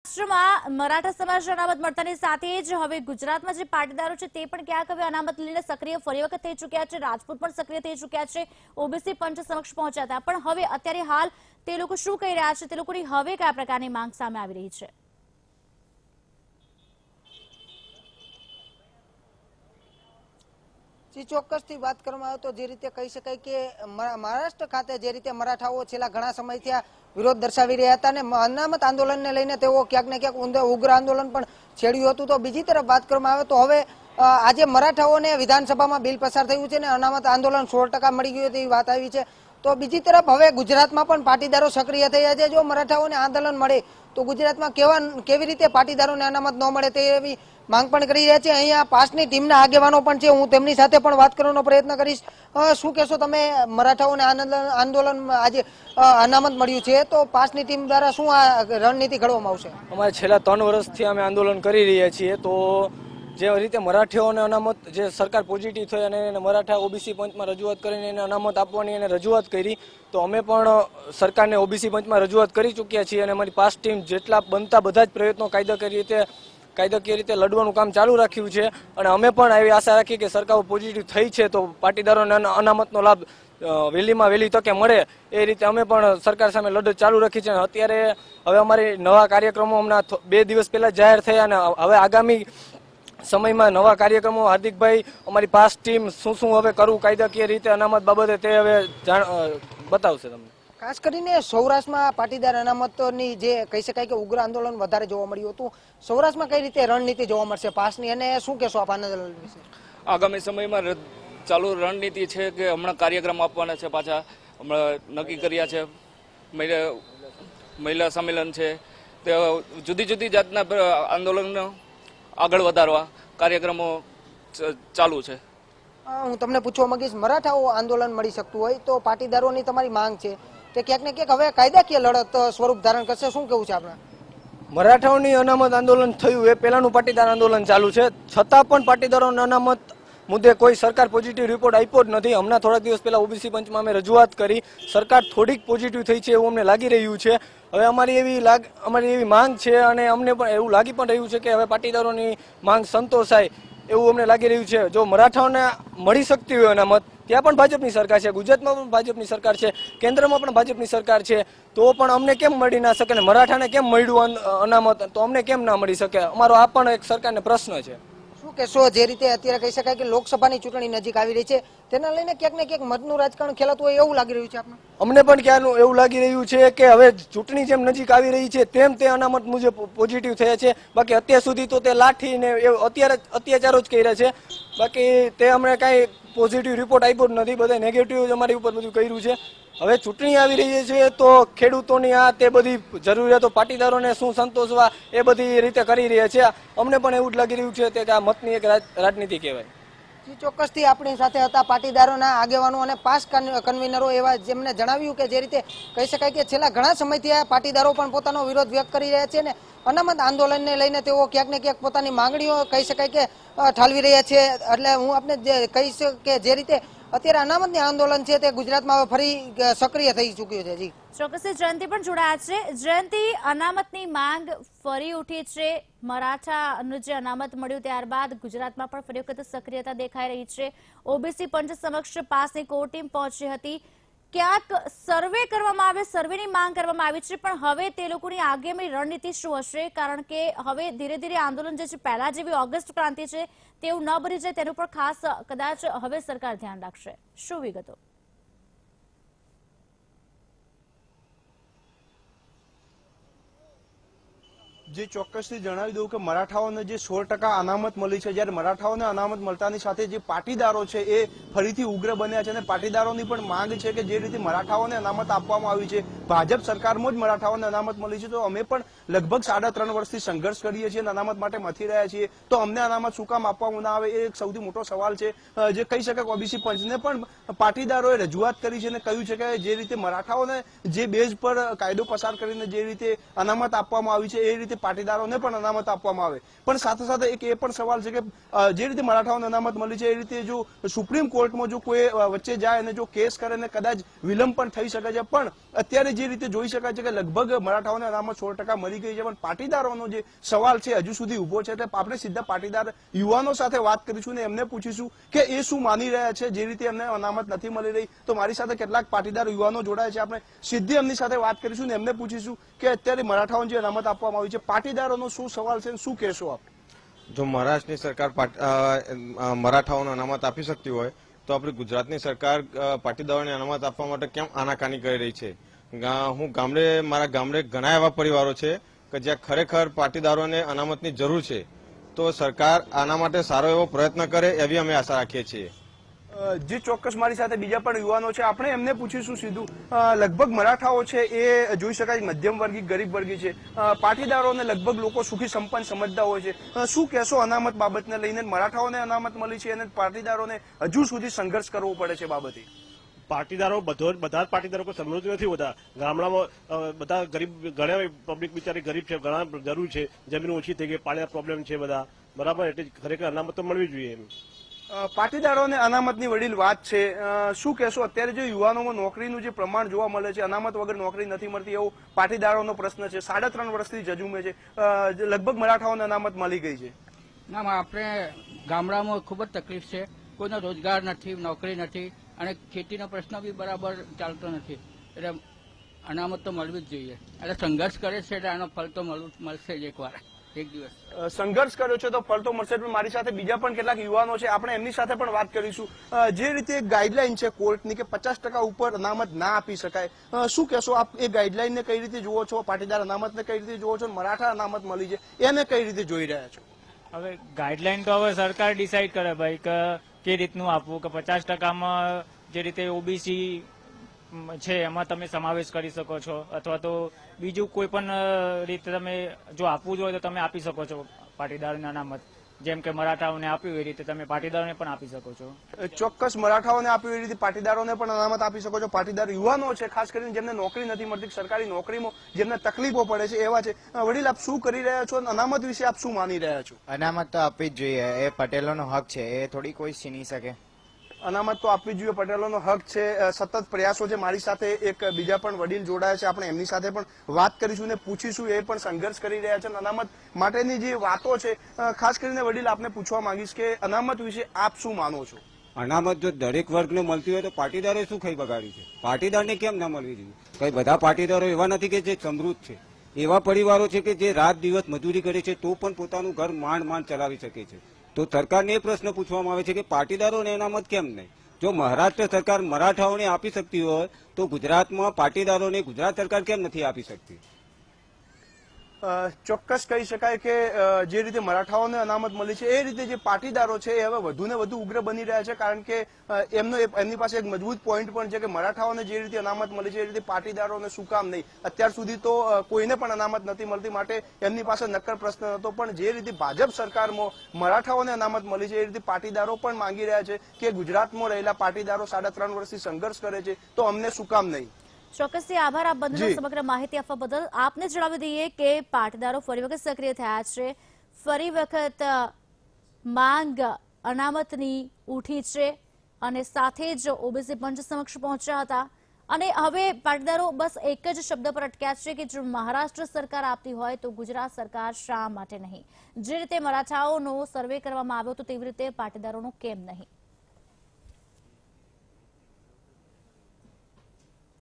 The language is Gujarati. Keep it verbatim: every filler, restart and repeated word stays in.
મહારાષ્ટ્રમાં મરાઠા સમાજ અનામત મળતાની સાથે જ હવે ગુજરાતમાં જે પાટીદારો છે તે પણ ક્યાંક હવે અનામત લઈને સક્રિય ફરી વખત થઈ ચૂક્યા છે। રાજપૂત પણ સક્રિય થઈ ચૂક્યા છે, ઓબીસી પંચ સમક્ષ પહોંચ્યા હતા, પણ હવે અત્યારે હાલ તે લોકો શું કહી રહ્યા છે, તે લોકોની હવે કયા પ્રકારની માંગ સામે આવી રહી છે? जी ચોક્કસથી વાત કરવામાં આવે તો જે રીતે કહી શકાય કે મહારાષ્ટ્ર ખાતે જે રીતે મરાઠાઓ છેલ્લા ઘણા સમયથી આ વિરોધ દર્શાવી રહ્યા હતા અને અનામત આંદોલનને લઈને તેઓ ક્યાંક ને ક્યાંક ઉગ્ર આંદોલન પણ છેડ્યું હતું। તો બીજી તરફ વાત કરવામાં આવે તો હવે આજે મરાઠાઓને વિધાનસભામાં બિલ પસાર થયું છે અને અનામત આંદોલન સોળ ટકા મળી ગયું તેવી વાત આવી છે। તો બીજી તરફ હવે ગુજરાતમાં પણ પાટીદારો સક્રિય થયા છે। જો મરાઠાઓને આંદોલન મળે તો ગુજરાતમાં કેવા કેવી રીતે પાટીદારોને અનામત ન મળે તેવી માંગ પણ કરી રહ્યા છે। અહીંયા પાસની ટીમના આગેવાનો પણ છે, હું તેમની સાથે પણ વાત કરવાનો પ્રયત્ન કરીશ। શું કહેશો તમે, મરાઠાઓને આંદોલન આજે અનામત મળ્યું છે તો પાસની ટીમ દ્વારા શું આ રણનીતિ ઘડવામાં આવશે? અમારે છેલ્લા ત્રણ વર્ષથી અમે આંદોલન કરી રહ્યા છીએ, તો જે રીતે મરાઠાઓને અનામત જે સરકાર પોઝિટિવ થઈ અને એને મરાઠા ઓબીસી પંચમાં રજૂઆત કરીને એને અનામત આપવાની એને રજૂઆત કરી, તો અમે પણ સરકારને ઓબીસી પંચમાં રજૂઆત કરી ચૂક્યા છીએ અને અમારી પાસ ટીમ જેટલા બનતા બધા જ પ્રયત્નો કાયદાકીય રીતે કાયદાકીય રીતે લડવાનું કામ ચાલુ રાખ્યું છે અને અમે પણ એવી આશા રાખી કે સરકાર પોઝિટિવ થઈ છે તો પાટીદારોને અનામતનો લાભ વહેલીમાં વહેલી તકે મળે એ રીતે અમે પણ સરકાર સામે લડત ચાલુ રાખી છે। અત્યારે હવે અમારી નવા કાર્યક્રમો હમણાં બે દિવસ પહેલા જાહેર થયા અને હવે આગામી સમયમાં નવા કાર્યક્રમો હાર્દિકભાઈ અમારી પાસ ટીમ શું શું હવે કરવું કાયદાકીય રીતે અનામત બાબતે તે હવે જાણ બતાવશે તમને। ખાસ કરીને સૌરાષ્ટ્રમાં પાટીદાર અનામતની જે કહી શકાય કે ઉગ્ર આંદોલન વધારે જોવા મળ્યું હતું, સૌરાષ્ટ્રમાં કઈ રીતે રણનીતિ જોવા મળશે પાસની અને શું કહેશો આપ આંદોલન વિશે? આગામી સમયમાં ચાલુ રણનીતિ છે કે હમણાં કાર્યક્રમ આપવાના છે, પાછા હમણાં નક્કી કર્યા છે, મહિલા મહિલા સંમેલન છે, તે જુદી જુદી જાતના આંદોલન આગળ વધારવા કાર્યક્રમો ચાલુ છે। હું તમને પૂછવા માંગીશ, મરાઠાઓ આંદોલન મળી શકતું હોય તો પાટીદારોની તમારી માંગ છે તે ક્યાંક ને ક્યાંક હવે કાયદાકીય લડત સ્વરૂપ ધારણ કરશે, શું કેવું છે આપણા? મરાઠાઓની અનામત આંદોલન થયું એ પહેલાનું પાટીદાર આંદોલન ચાલુ છે, છતાં પણ પાટીદારોના અનામત મુદ્દે કોઈ સરકાર પોઝિટિવ રિપોર્ટ આપ્યો જ નથી। હમણાં થોડાક દિવસ પહેલા ઓબીસી પંચમાં અમે રજૂઆત કરી, સરકાર થોડીક પોઝિટિવ થઈ છે એવું અમને લાગી રહ્યું છે। હવે અમારી એવી લાગ અમારી એવી માંગ છે અને અમને પણ એવું લાગી પણ રહ્યું છે કે હવે પાટીદારોની માંગ સંતોષાય એવું અમને લાગી રહ્યું છે। જો મરાઠાઓને મળી શકતી હોય અનામત, ત્યાં પણ ભાજપની સરકાર છે, ગુજરાતમાં પણ ભાજપની સરકાર છે, કેન્દ્રમાં પણ ભાજપની સરકાર છે, તો પણ અમને કેમ મળી ના શકે ને મરાઠાને કેમ મળ્યું અનામત તો અમને કેમ ના મળી શકે? અમારો આ પણ એક સરકારને પ્રશ્ન છે। શું કહેશો, જે રીતે અત્યારે કહી શકાય કે લોકસભાની ચૂંટણી નજીક આવી રહી છે તેના લઈને ક્યાંક ને ક્યાંક મતનું રાજકારણ ખેલાતું હોય એવું લાગી રહ્યું છે આપને? અમને પણ ક્યાંનું એવું લાગી રહ્યું છે કે હવે ચૂંટણી જેમ નજીક આવી રહી છે તેમ તે અનામત મુજબ પોઝિટિવ થયા છે, બાકી અત્યાર સુધી તો તે લાઠી ને અત્યારે અત્યાચારો જ કર્યા છે, બાકી તે અમને કાંઈ પોઝિટિવ રિપોર્ટ આપ્યો જ નથી, બધા નેગેટિવ જ અમારી ઉપર બધું કર્યું છે। હવે ચૂંટણી આવી રહી છે તો ખેડૂતોની આ તે બધી જરૂરિયાતો પાટીદારોને શું સંતોષવા એ બધી રીતે કરી રહ્યા છે। અમને પણ એવું જ લાગી રહ્યું છે કે આ મતની એક રાજનીતિ કહેવાય। ચોક્કસથી આપણી સાથે હતા પાટીદારોના આગેવાનો અને પાસ કન્વીનરો એવા જેમને જણાવ્યું કે જે રીતે કહી શકાય કે છેલ્લા ઘણા સમયથી આ પાટીદારો પણ પોતાનો વિરોધ વ્યક્ત કરી રહ્યા છે અને અનામત આંદોલનને લઈને તેઓ ક્યાંક ને ક્યાંક પોતાની માંગણીઓ કહી શકાય કે ઠાલવી રહ્યા છે। એટલે હું આપને કહીશ કે જે રીતે અત્યારે અનામતની આંદોલન છે તે ગુજરાતમાં હવે ફરી સક્રિય થઈ ચૂક્યું છે। જી ચોક્કસ જયંતિ પણ જોડાયા છે। જયંતિ, અનામતની માંગ ફરી ઉઠી છે, મરાઠાનું જે અનામત મળ્યું ત્યારબાદ ગુજરાતમાં પણ ફરી વખત સક્રિયતા દેખાઈ રહી છે, ઓબીસી પંચ સમક્ષ પાસની કોર ટીમ પહોંચી હતી, ક્યાંક સર્વે કરવામાં આવે, સર્વેની માંગ કરવામાં આવી છે, પણ હવે તે લોકોની આગામી રણનીતિ શું હશે? કારણ કે હવે ધીરે ધીરે આંદોલન જે છે પહેલા જેવી ઓગસ્ટ ક્રાંતિ છે તેવું ન બની જાય તેનું પણ ખાસ કદાચ હવે સરકાર ધ્યાન રાખશે, શું વિગતો? જે ચોક્કસથી જણાવી દઉં કે મરાઠાઓને જે સોળ ટકા અનામત મળી છે, જ્યારે મરાઠાઓને અનામત મળતાની સાથે જે પાટીદારો છે એ ફરીથી ઉગ્ર બન્યા છે અને પાટીદારોની પણ માંગ છે કે જે રીતે મરાઠાઓને અનામત આપવામાં આવી છે, ભાજપ સરકારમાં જ મરાઠાઓને અનામત મળી છે, તો અમે પણ લગભગ સાડા ત્રણ વર્ષથી સંઘર્ષ કરીએ છીએ અને અનામત માટે મથી રહ્યા છીએ, તો અમને અનામત શું કામ આપવામાં ના આવે એ એક સૌથી મોટો સવાલ છે। જે કહી શકાય ઓબીસી પંચને પણ પાટીદારોએ રજૂઆત કરી છે અને કહ્યું છે કે જે રીતે મરાઠાઓને જે બેઝ પર કાયદો પસાર કરીને જે રીતે અનામત આપવામાં આવી છે એ રીતે પાટીદારોને પણ અનામત આપવામાં આવે, પણ સાથે સાથે એક એ પણ સવાલ છે કે જે રીતે મરાઠાઓને અનામત મળી છે એ રીતે જો સુપ્રીમ કોર્ટમાં જો કોઈ વચ્ચે જાય અને જો કેસ કરે ને કદાચ વિલંબ પણ થઈ શકે છે, પણ અત્યારે જે રીતે જોઈ શકાય છે કે લગભગ મરાઠાઓને અનામત સોળ ટકા મળી ગઈ છે, પણ પાટીદારોનો જે સવાલ છે હજુ સુધી ઉભો છે. એટલે આપણે સીધા પાટીદાર યુવાનો સાથે વાત કરીશું ને એમને પૂછીશું કે એ શું માની રહ્યા છે જે રીતે એમને અનામત નથી મળી રહી. તો મારી સાથે કેટલાક પાટીદાર યુવાનો જોડાયા છે, આપણે સીધી એમની સાથે વાત કરીશું ને એમને પૂછીશું કે અત્યારે મરાઠાઓને જે અનામત આપવામાં આવી છે પાટીદારોનો શું સવાલ છે, શું કહેશો આપ? જો મહારાષ્ટ્રની સરકાર મરાઠાઓને અનામત આપી શકતી હોય તો આપણી ગુજરાતની સરકાર પાટીદારોને અનામત આપવા માટે કેમ આનાકાની કરી રહી છે? હું ગામડે મારા ગામડે ઘણા એવા પરિવારો છે કે જ્યાં ખરેખર પાટીદારોને અનામતની જરૂર છે, તો સરકાર આના માટે સારો એવો પ્રયત્ન કરે એવી અમે આશા રાખીએ છીએ. જે ચોક્કસ મારી સાથે બીજા પણ યુવાનો છે, આપણે એમને પૂછીશું સીધું. લગભગ મરાઠાઓ છે એ જોઈ શકાય મધ્યમ વર્ગી ગરીબ વર્ગી છે, પાટીદારોને લગભગ લોકો સુખી સંપન્ન સમજતા હોય છે. શું કહેશો અનામત બાબતને લઈને? મરાઠાઓને અનામત મળી છે અને પાટીદારોને હજુ સુધી સંઘર્ષ કરવો પડે છે બાબતે. પાટીદારો બધો બધા જ પાટીદારો કોઈ સમૃદ્ધ નથી હોતા. ગામડામાં બધા ગરીબ ઘણા પબ્લિક બિચારી ગરીબ છે, ઘણા જરૂર છે, જમીન ઓછી થઈ ગઈ, પાણીના પ્રોબ્લેમ છે બધા, બરાબર. એટલે ખરેખર અનામત તો મળવી જોઈએ. એમ પાટીદારોને અનામતની વડીલ વાત છે. શું કહેશો અત્યારે જે યુવાનોમાં નોકરીનું જે પ્રમાણ જોવા મળે છે, અનામત વગર નોકરી નથી મળતી એવો પાટીદારોનો પ્રશ્ન છે. સાડા ત્રણ વર્ષથી જજુમે છે, લગભગ મરાઠાઓને અનામત મળી ગઈ છે. ના, આપણે ગામડામાં ખૂબ જ તકલીફ છે. કોઈનો રોજગાર નથી, નોકરી નથી અને ખેતીનો પ્રશ્ન બી બરાબર ચાલતો નથી. એટલે અનામત તો મળવી જ જોઈએ. એટલે સંઘર્ષ કરે છે એટલે આનો ફળ તો મળશે જ એકવાર, એક દિવસ. સંઘર્ષ કર્યો છે તો ફળ તો મળશે. પણ મારી સાથે બીજા પણ કેટલાક યુવાનો છે, આપણે એમની સાથે પણ વાત કરીશું. જે રીતે ગાઈડલાઈન છે કોર્ટની કે પચાસ ટકા ઉપર અનામત ના આપી શકાય, શું કહેશો આપ? એ ગાઈડલાઈનને કઈ રીતે જુઓ છો? પાટીદાર અનામતને કઈ રીતે જુઓ છો? મરાઠા અનામત મળી છે એને કઈ રીતે જોઈ રહ્યા છો? હવે ગાઈડલાઈન તો હવે સરકાર ડિસાઈડ કરે ભાઈ કે કે રીતનું આપવું, કે પચાસ ટકામાં જે રીતે ઓબીસી છે એમાં તમે સમાવેશ કરી શકો છો, અથવા તો બીજું કોઈ પણ રીતે તમે જો આપવું જ હોય તો તમે આપી શકો છો પાટીદારોને અનામત. જેમ કે મરાઠાઓને આપ્યું એ રીતે તમે પાટીદારોને પણ આપી શકો છો. ચોક્કસ મરાઠાઓને આપ્યું એ રીતે પાટીદારોને પણ અનામત આપી શકો છો. પાટીદાર યુવાનો છે ખાસ કરીને જેમને નોકરી નથી મળતી, સરકારી નોકરીમાં જેમને તકલીફો પડે છે એવા છે. વડીલ, આપ શું કરી રહ્યા છો? અનામત વિશે આપ શું માની રહ્યા છો? અનામત તો આપવી જ જોઈએ, એ પટેલોનો હક છે, એ થોડી કોઈ છીની શકે. અનામત તો આપવી જોઈએ, પટેલોનો હક છે. સતત પ્રયાસો છે. મારી સાથે એક બીજા પણ વડીલ જોડાયા છે, આપણે એમની સાથે પણ વાત કરીશું ને પૂછીશું. એ પણ સંઘર્ષ કરી રહ્યા છે. અનામત માટેની જે વાતો છે, ખાસ કરીને વડીલ આપને પૂછવા માંગીશ કે અનામત વિશે આપ શું માનો છો? અનામત જો દરેક વર્ગને મળતી હોય તો પાટીદારે શું ખાઈ બગાડ્યું છે? પાટીદારને કેમ ના મળવી જોઈએ? કઈ બધા પાટીદારો એવા નથી કે જે સમૃદ્ધ છે. એવા પરિવારો છે કે જે રાત દિવસ મજૂરી કરે છે તો પણ પોતાનું ઘર માંડ માંડ ચલાવી શકે છે. તો સરકારને એ પ્રશ્ન પૂછવામાં આવે છે કે પાટીદારોને અનામત કેમ નહીં? જો મહારાષ્ટ્ર સરકાર મરાઠાઓને આપી શકતી હોય તો ગુજરાતમાં પાટીદારોને ગુજરાત સરકાર કેમ નથી આપી શકતી? ચોક્કસ કહી શકાય કે જે રીતે મરાઠાઓને અનામત મળી છે એ રીતે જે પાટીદારો છે એ હવે વધુ ને વધુ ઉગ્ર બની રહ્યા છે. કારણ કે એમનો એમની પાસે એક મજબૂત પોઈન્ટ પણ છે કે મરાઠાઓને જે રીતે અનામત મળી છે એ રીતે પાટીદારોને શું કામ નહીં? અત્યાર સુધી તો કોઈને પણ અનામત નથી મળતી, માટે એમની પાસે નક્કર પ્રશ્ન હતો. પણ જે રીતે ભાજપ સરકારમાં મરાઠાઓને અનામત મળી છે એ રીતે પાટીદારો પણ માંગી રહ્યા છે કે ગુજરાતમાં રહેલા પાટીદારો સાડા ત્રણ વર્ષથી સંઘર્ષ કરે છે તો અમને શું કામ નહીં? ચોક્કસથી આભાર આપ બંનેનો સમગ્ર માહિતી આપવા બદલ. આપને જણાવી દઈએ કે પાટીદારો ફરી વખત સક્રિય થયા છે. ફરી વખત માંગ અનામતની ઉઠી છે અને સાથે જ ઓબીસી પંચ સમક્ષ પહોંચ્યા હતા. અને હવે પાટીદારો બસ એક જ શબ્દ પર અટક્યા છે કે જો મહારાષ્ટ્ર સરકાર આપતી હોય તો ગુજરાત સરકાર શા માટે નહીં? જે રીતે મરાઠાઓનો સર્વે કરવામાં આવ્યો હતો તેવી રીતે પાટીદારોનો કેમ નહીં?